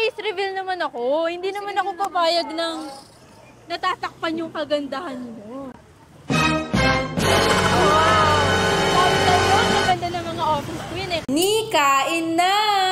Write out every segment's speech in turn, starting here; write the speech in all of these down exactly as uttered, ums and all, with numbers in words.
Pa-face reveal naman ako. Hindi naman ako papayag ng natatakpan yung kagandahan mo. Sabi sa'yo, ang ganda ng mga office queen eh. Ni, kain na!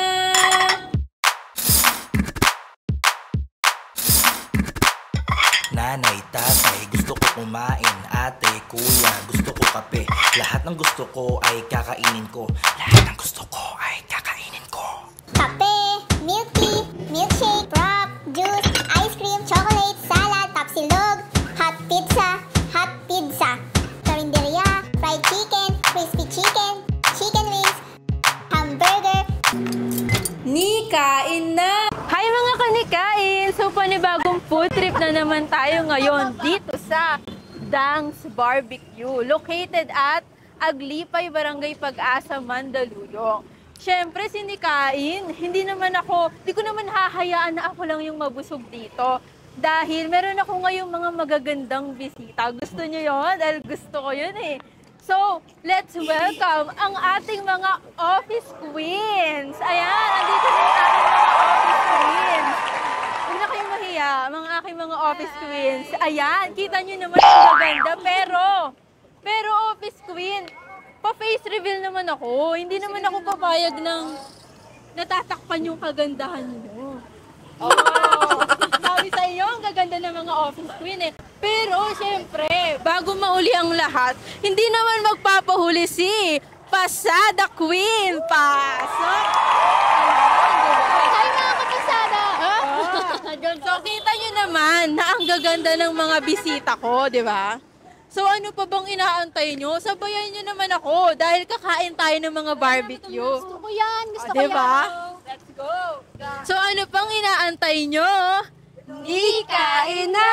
Nanay, tatay, gusto ko kumain. Ate, kuya, gusto ko kape. Lahat ng gusto ko ay kakainin ko. Lahat ng gusto ko ay kakainin ko. Kape, milk tea, milkshake, frap, juice, ice cream, chocolate, salad, tapsilog, hot pizza, hot pizza, carinderia, fried chicken, crispy chicken, chicken wings, hamburger. Ni, kain na! Hi mga kanikain! So panibagong food trip na naman tayo ngayon dito sa Dang's Barbecue, located at Aglipay, Barangay Pag-asa, Mandaluyong. Siyempre, sinikain, hindi naman ako, hindi ko naman hahayaan na ako lang yung mabusog dito. Dahil meron ako ngayong mga magagandang bisita. Gusto nyo yun? Dahil gusto ko yun eh. So, let's welcome ang ating mga office queens. Ayan, andito na yung ating mga office queens. Huwag na kayong mahiya, mga aking mga office queens. Ayan, kita nyo naman ang maganda. Pero, pero office queen, pa-face reveal naman ako. Hindi naman ako papayag ng natatakpan yung kagandahan mo. Oh, sabi sa iyo, ang gaganda ng mga office queen eh. Pero, syempre, bago mauli ang lahat, hindi naman magpapahuli si Pasada Queen. Pasok! Hi mga kapasada! So, kita nyo naman na ang gaganda ng mga bisita ko, di ba? So, ano pa bang inaantay nyo? Sabayan nyo naman ako dahil kakain tayo ng mga barbecue. Gusto ko yan, gusto O, ko diba? yan. Let's go! So, ano pang inaantay nyo? Di kain na!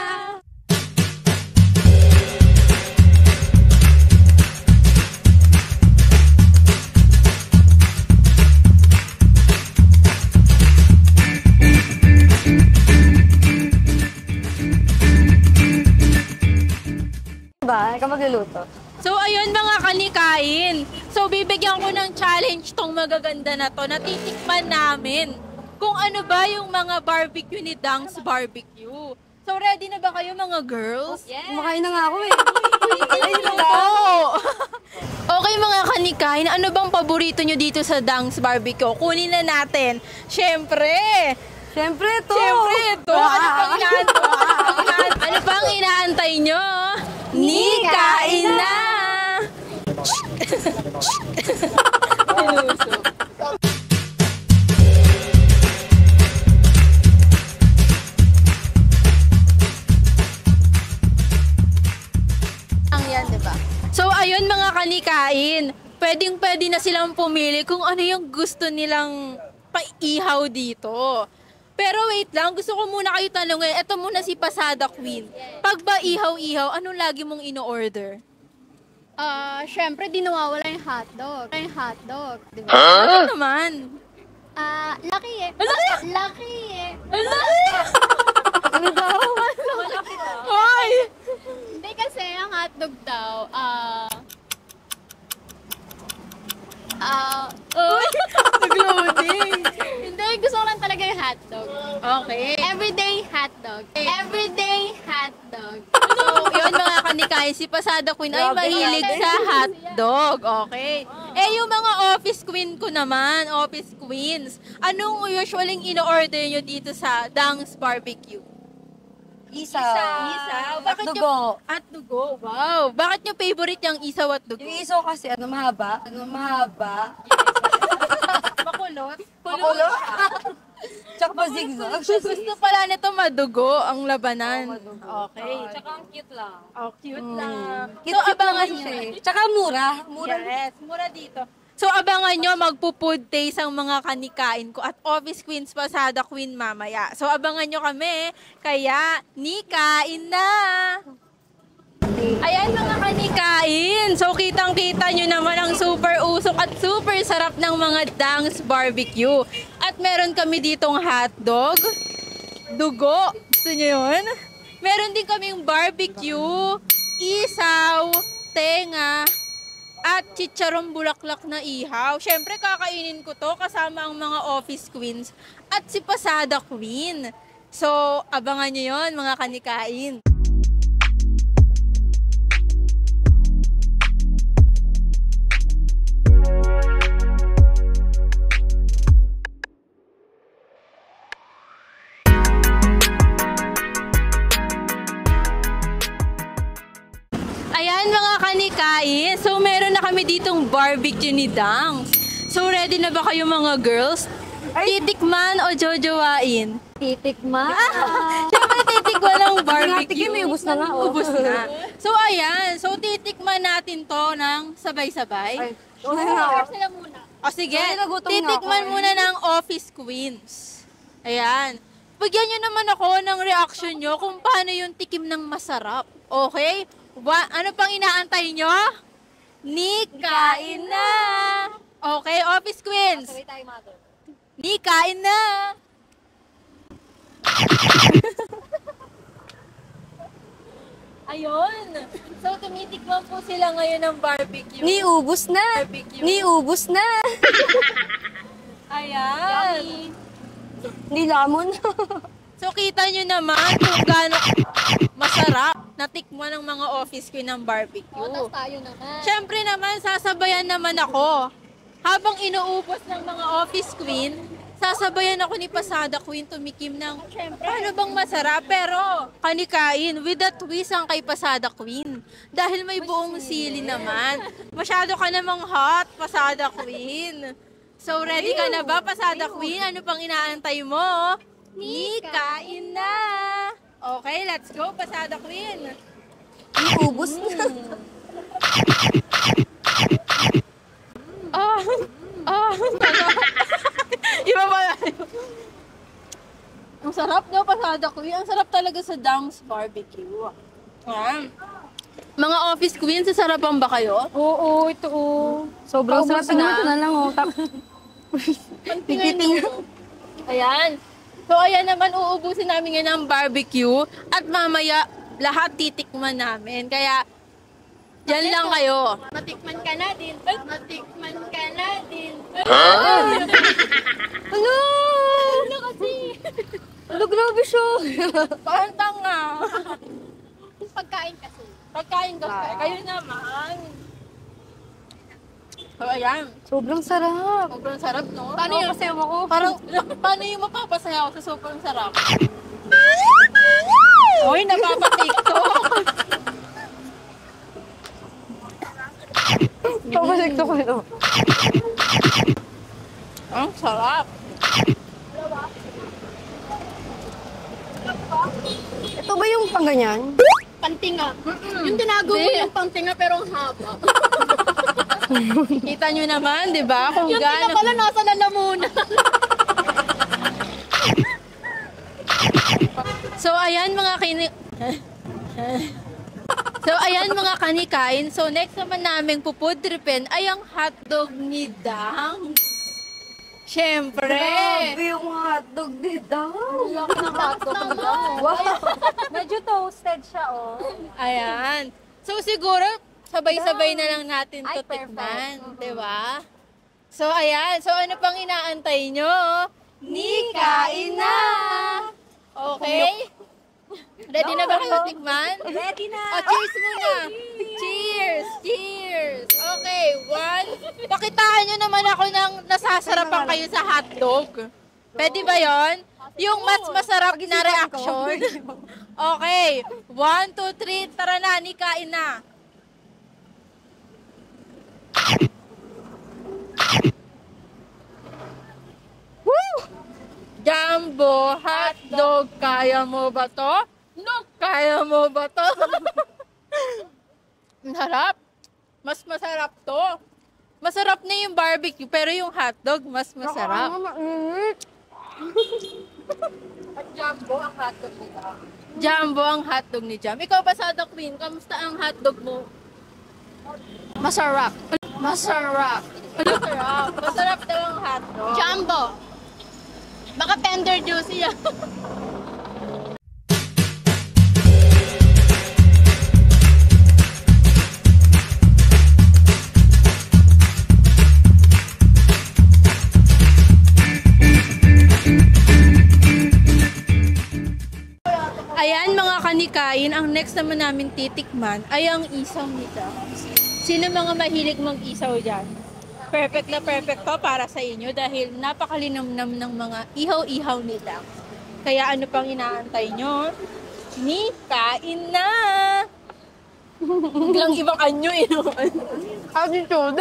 Ba? Ikaw magluluto? So, ayun mga kanikain. So, bibigyan ko ng challenge tong magaganda na to. Natitikman namin kung ano ba yung mga barbecue ni Dang's Barbecue. So, ready na ba kayo mga girls? Yes. Kumakain na nga ako eh. Oo! Okay mga kanikain, ano bang paborito nyo dito sa Dang's Barbecue? Kunin na natin. Siyempre! Siyempre to! Siyempre ito! Ano pang inaantay? Ano pang inaantay nyo? Ni, kain na! Ang yan, diba? So, ayun mga kanikain, pwedeng-pwede na silang pumili kung ano yung gusto nilang paihaw dito. Pero wait lang, gusto ko muna kayo tanongin. Ito muna si Pasada Queen. Pag ba ihaw-ihaw, anong lagi mong ino-order? Ah, uh, syempre di nawawala yung hotdog. Yung hotdog, di ba? Huh? Ano naman? Ah, uh, laki eh. Laki? Laki eh. Laki? Ano daw? Malaki daw. Hoy! Hindi kasi ang hotdog daw, ah... Ah... Uy! Nag-loading! Hindi, gusto ko lang talaga yung hotdog. Okay. Everyday hotdog. Everyday hotdog. So, yun mga kanikain, si Pasada Queen ay mahilig sa hotdog. Okay. Eh, yung mga office queen ko naman, office queens, anong usually ino-order nyo dito sa Dang's Barbecue? Isaw. Isaw. At Bakit dugo. Yung, at dugo. Wow. Bakit nyo favorite yung isaw at dugo? Yung isaw kasi, ano, mahaba? Ano, mahaba? Makulot. Makulot? Tsaka pa zigzag. Gusto pala nito madugo ang labanan. Oo, madugo. Okay. Tsaka ang cute lang. Oh, cute Mm. lang. Cute, So, cute abangan naman nyo. siya eh. Tsaka mura. Mura. Yes, mura dito. So, abangan nyo, magpo-food taste ang mga kanikain ko at Office Queens Pasada Queen mamaya. So, abangan nyo kami. Kaya, ni, kain na! Ayan mga kanikain. So, kitang-kita nyo naman ang super usok at super sarap ng mga Dang's Barbecue. At meron kami ditong hotdog, dugo. Gusto nyo yun? Meron din kaming barbecue, isaw, tenga, at chicharong bulaklak na ihaw. Syempre, kakainin ko to kasama ang mga office queens at si Pasada Queen. So, abangan nyo yun, mga kanikain. Ayan mga kanikain, so meron na kami ditong barbecue ni Dang. So ready na ba kayo mga girls? Titikman o jojowain? Titikman. Siyempre titikman ng barbecue. Tikim, may ubos na nga. Oh. Ubos na. So ayan, so titikman natin to ng sabay-sabay. Sila muna. O sige, Ay, nagutom na titikman ako. muna ng office queens. Ayan. Bigyan nyo naman ako ng reaction nyo kung paano yung tikim ng masarap. Okay? Wa- ano pang inaantay nyo? Ni kain na! Okay, office queens. Sabay tayo, mother. Ni kain na! Ayun. So, tumitikman po sila ngayon ng barbecue. Ni ubos na. Barbecue. Ni ubos na. Ayan. Ni lamon. So, kita nyo naman kung gaano masarap natikman ng mga office queen ng barbecue. Tapos tayo naman. Siyempre naman, sasabayan naman ako. Habang inuubos ng mga office queen, sasabayan ako ni Pasada Queen tumikim ng paano bang masarap. Pero kanikain, with a twist ang kay Pasada Queen. Dahil may buong sili naman. Masyado ka namang hot, Pasada Queen. So ready ka na ba, Pasada Queen? Ano pang inaantay mo? Ni kain na! Okay, let's go, Pasada Queen. Ni ubos na. Ah! Ah! Iba pala. Ang sarap daw, Pasada Queen. Ang sarap talaga sa Dang's Barbecue. Ayan. Mga office queens, sasarapan ba kayo? Oo, ito oh. Sobrang Paubos sarap na. na. Ito na lang oh. Tap- Pipiting. Ayan. So, ayan naman, uubusin namin ngayon ang barbecue at mamaya lahat titikman namin. Kaya, dyan lang kayo. Matikman ka na din. Matikman ka na din. Hello! Ano kasi? Hello, grabe siya. Parang tanga. Pagkain kasi. Pagkain kasi. Ah. Kayo naman. So, ayan. Sobrang sarap. Sobrang sarap, no? Paano yung masayaw ako? Parang, paano yung mapapasaya ako sa sobrang sarap? Uy, napapatiktok. Papasikto ko ito. Ang sarap. Ito ba yung pangganyan? Pantinga. Yung tinago mo yung pantinga pero ang haba. Kita nyo naman, di ba? Kung Yung tinga gaano. pala nasa lalamunan. So, ayan mga kini... So, ayan mga kanikain. So, next naman namin pupudripin ay ang hotdog ni Dang. Siyempre. Grabe yung hotdog ni Dang. Laki ng hotdog mo lang. Wow. Medyo toasted siya oh. Ayan. So, siguro, sabay-sabay na lang natin Ay, to tikman. perfect. Di ba? So, ayan. So, ano pang inaantay nyo? Ni kain na! Okay? Ready na ba kayo tikman? Ready na. Oh, cheers muna! Cheers! Cheers! Okay, one. Pakitaan nyo naman ako ng nasasarapan kayo sa hotdog. Pwede ba yon? Yung mas masarap na reaction. Okay, one, two, three. Tara na, ni kain na. Woo! Jumbo hotdog, kaya mo ba to? No, kaya mo ba to? Ang harap. Mas masarap to. Masarap na yung barbecue, pero yung hotdog, mas masarap. At jumbo ang hotdog nila. Jumbo ang hotdog ni Jam. Ikaw, Pasada Queen, kamusta ang hotdog mo? Masarap. Masarap. Masarap. Masarap daw ang hotdog. Jumbo. Baka tender juicy yan. kanikain, ang next naman namin titikman ay ang isaw ni Dax. Sino mga mahilig mag-isaw dyan? Perfect na perfect to para sa inyo dahil napakalinamnam ng mga ihaw-ihaw ni Dax. Kaya ano pang inaantay nyo? Ni, kain na! Biglang ibang anyo eh. Attitude.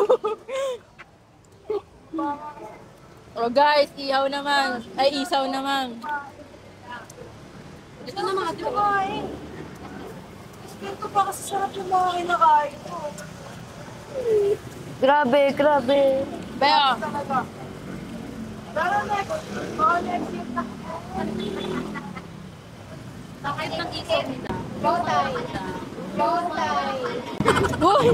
Oh guys, ihaw naman. Ay, isaw naman. Ito na mga ate kumain. Explain ko pa kasi sarap yung mga kinakain ko. Grabe, grabe. Bea, Tara na, mga next week na. Bakit ng isaw nila? Botay. Botay. uy!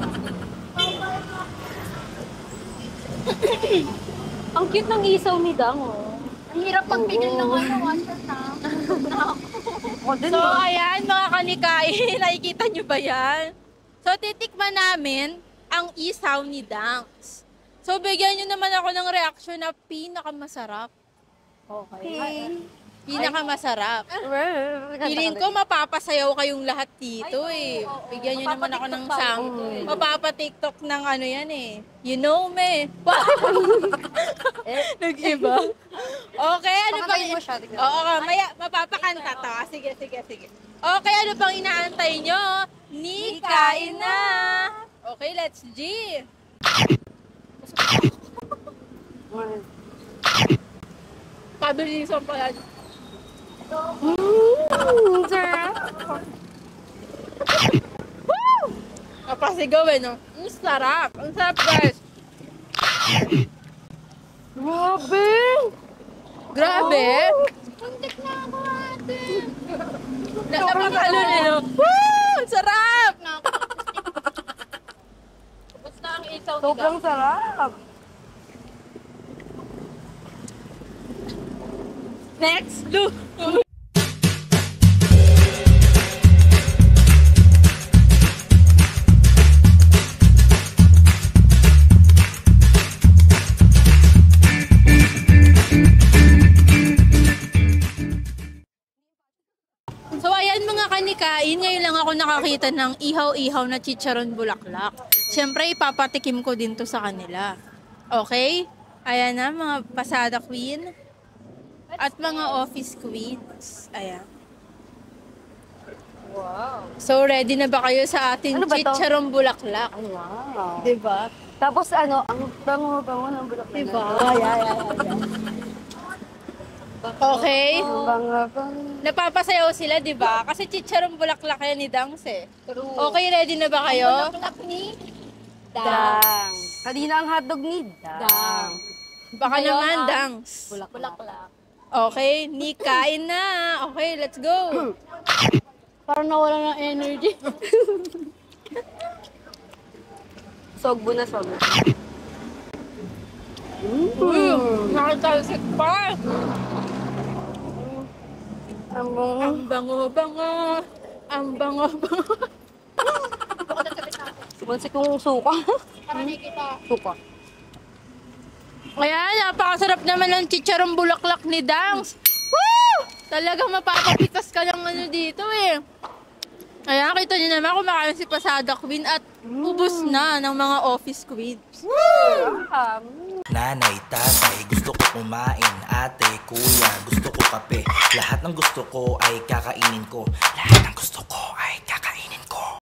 Ang cute ng isaw ni Dang, oh. Ang hirap magpigil ng ano, one shot na. So, ayan mga kanikain, nakikita nyo ba yan? So, titikman namin ang isaw ni Danks. So, bigyan nyo naman ako ng reaction na pinakamasarap. Okay. Pinakamasarap. Feeling ko mapapasayaw kayong lahat dito eh. Bigyan nyo naman ako ng sang. Mapapa-tiktok ng ano yan eh. You know me. Nag-iba. Okay, ano Pakatayin pang... mo siya, tignan. Oo, maya, mapapakanta to. Ah, sige, sige, sige. Okay, ano pang inaantay nyo? Ni, kain na! Okay, let's G! Pabilisan pala. Mmm, sarap! Woo! Napasigaw eh, no? Ang sarap! Ang sarap, guys! Grabe! Grabe! Puntik na ako ate. Napakalo eh, no? Woo! Ang sarap! Basta ang isaw nila. Sobrang sarap. Next! Look! So ayan mga kanikain, ngayon lang ako nakakita ng ihaw-ihaw na chicharon bulaklak. Siyempre ipapatikim ko din to sa kanila. Okay? Ayan na mga pasada queen at mga office queens. Ayan. Wow. So ready na ba kayo sa ating Ano ba to? chicharon bulaklak? Wow. Diba? Tapos ano, ang bango-bango ng bulak na Diba? yan. Ayan, ayan, ayan. Okay? Ang bango-bango. Napapasayaw sila, di ba? Kasi chicharon bulaklak yan ni Dangs eh. Okay, ready na ba kayo? Bulaklak ni Dang. Kanina ang hotdog ni Dang. Dang. Baka Ngayon naman, ang Dangs. Bulaklak. Okay, ni kain na. Okay, let's go. Parang nawala ng energy. Sogbo na sogbo. Mm. Nakatalsik pa. Ang bango. Ang bango-bango. Ang bango-bango. Sumansik yung suka. Para nakikita. Suka. Ayan, napakasarap naman ng chicharon bulaklak ni Dangs. Woo! Talagang mapapapitas ka ng ano dito eh. Ayan, kita niyo naman kumakain si Pasada Queen at ubos na ng mga office queens. Nanay, tatay, gusto ko kumain. Ate, kuya, gusto ko kape. Lahat ng gusto ko ay kakainin ko. Lahat ng gusto ko